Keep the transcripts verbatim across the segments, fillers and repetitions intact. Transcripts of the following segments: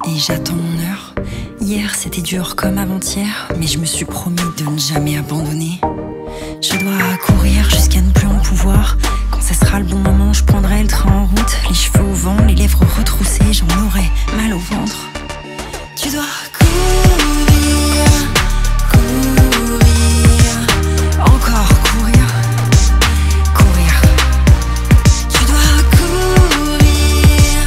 et j'attends mon heure. Hier c'était dur comme avant-hier, mais je me suis promis de ne jamais abandonner. Je dois courir jusqu'à ne plus en pouvoir. Quand ça sera le bon moment, je prendrai le train en route. Les cheveux au vent, les lèvres retroussées, j'en aurai mal au ventre. Tu dois courir, courir, encore courir, courir. Tu dois courir,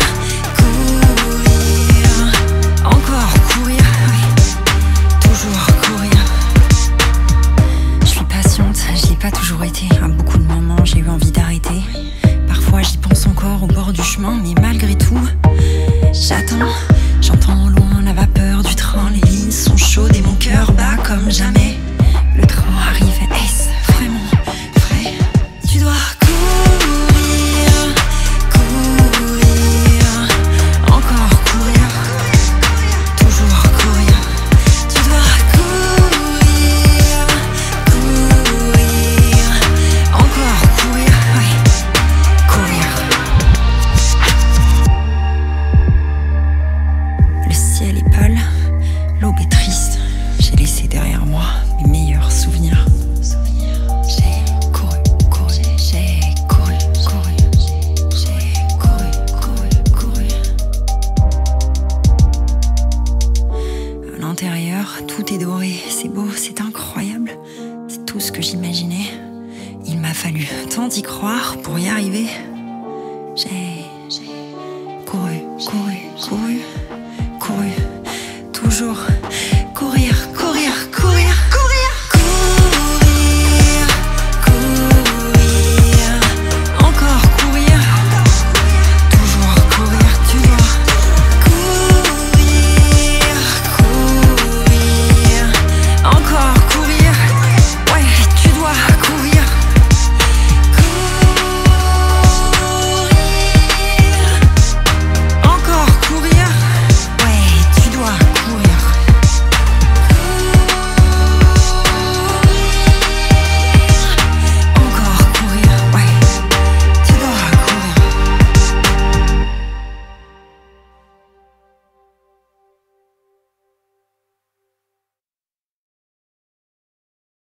courir, encore courir, oui, toujours courir. Je suis patiente, je l'ai pas toujours été. À beaucoup de moments, j'ai eu envie d'arrêter. Parfois, j'y pense encore au bord du chemin, mais malgré tout, j'attends. J'entends au loin la vapeur du train, les lignes sont chaudes et mon cœur bat comme jamais. Le train arrive, est-ce vraiment vrai? Tu dois courir, courir, encore courir, toujours courir. Tu dois courir, courir, encore courir, oui, courir. Le ciel est pâle, l'aube est triste. J'ai laissé derrière moi mes meilleurs souvenirs. J'ai couru, couru, j'ai couru, couru, j'ai couru, couru, couru. À l'intérieur, tout est doré, c'est beau, c'est incroyable. C'est tout ce que j'imaginais. Il m'a fallu tant y croire pour y arriver.